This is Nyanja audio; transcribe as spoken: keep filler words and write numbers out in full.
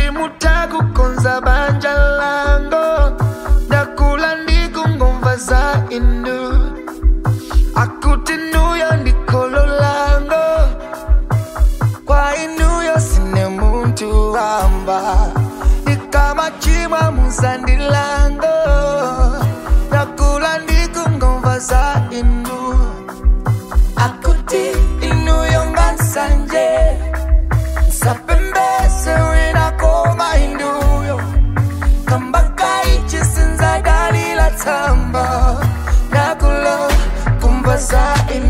simutaku konza banja lango ndakula ndikungomva za inu akuti nuyo ndikolo lango kwa inuyo sine muntu wamba ikama chimwa musandi lango ndakula ndikungomva za inu akuti inuyo ngansanje sapembese wina koma inuyo kambaka ichisinza dalila tamba nakula kumbaza inu